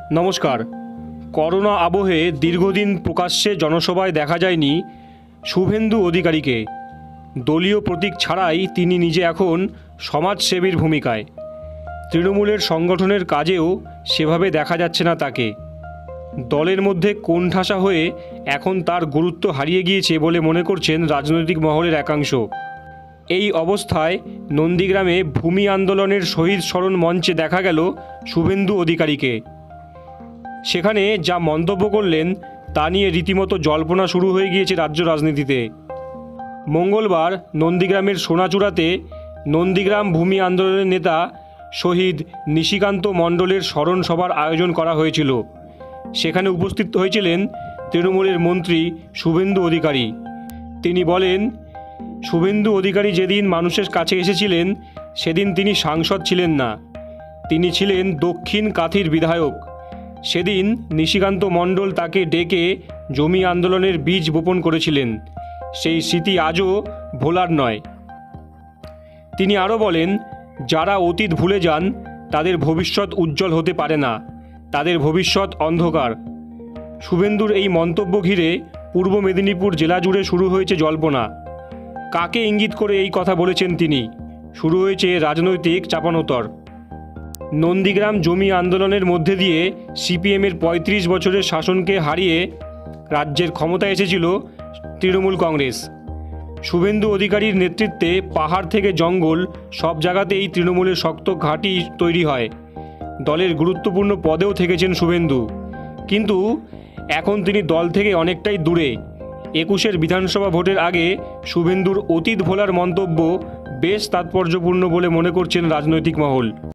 নমস্কার। করোনা আবহে দীর্ঘদিন প্রকাশ্যে জনসভায় দেখা যায়নি শুভেন্দু অধিকারীকে। দলীয় প্রতীক ছাড়াই তিনি নিজে এখন সমাজসেবীর ভূমিকায়। তৃণমূলের সংগঠনের কাজেও সেভাবে দেখা যাচ্ছে না তাকে। দলের মধ্যে কোণঠাসা হয়ে এখন তার গুরুত্ব হারিয়ে গিয়েছে বলে মনে করছেন রাজনৈতিক মহলের একাংশ। এই অবস্থায় নন্দীগ্রামে ভূমি আন্দোলনের শহীদ স্মরণ মঞ্চে দেখা গেল শুভেন্দু অধিকারীকে। সেখানে যা মন্তব্য করলেন তা নিয়ে রীতিমতো জল্পনা শুরু হয়ে গিয়েছে রাজ্য রাজনীতিতে। মঙ্গলবার নন্দীগ্রামের সোনাচূড়াতে নন্দীগ্রাম ভূমি আন্দোলনের নেতা শহীদ নিশিকান্ত মণ্ডলের স্মরণ সভার আয়োজন করা হয়েছিল। সেখানে উপস্থিত হয়েছিলেন তৃণমূলের মন্ত্রী শুভেন্দু অধিকারী। তিনি বলেন, শুভেন্দু অধিকারী যেদিন মানুষের কাছে এসেছিলেন সেদিন তিনি সাংসদ ছিলেন না, তিনি ছিলেন দক্ষিণ কাথির বিধায়ক। সেদিন নিশিকান্ত মণ্ডল তাকে ডেকে জমি আন্দোলনের বীজ বপন করেছিলেন। সেই স্মৃতি আজও ভোলার নয়। তিনি আরও বলেন, যারা অতীত ভুলে যান তাদের ভবিষ্যৎ উজ্জ্বল হতে পারে না, তাদের ভবিষ্যৎ অন্ধকার। শুভেন্দুর এই মন্তব্য ঘিরে পূর্ব মেদিনীপুর জেলা জুড়ে শুরু হয়েছে জল্পনা। কাকে ইঙ্গিত করে এই কথা বলেছেন তিনি? শুরু হয়েছে রাজনৈতিক চাপানোতর। নন্দীগ্রাম জমি আন্দোলনের মধ্যে দিয়ে সিপিএমের ৩৫ বছরের শাসনকে হারিয়ে রাজ্যের ক্ষমতায় এসেছিল তৃণমূল কংগ্রেস। শুভেন্দু অধিকারীর নেতৃত্বে পাহাড় থেকে জঙ্গল সব জায়গাতেই তৃণমূলের শক্ত ঘাঁটি তৈরি হয়। দলের গুরুত্বপূর্ণ পদেও থেকেছেন শুভেন্দু, কিন্তু এখন তিনি দল থেকে অনেকটাই দূরে। ২১-এর বিধানসভা ভোটের আগে শুভেন্দুর অতীত ভোলার মন্তব্য বেশ তাৎপর্যপূর্ণ বলে মনে করছেন রাজনৈতিক মহল।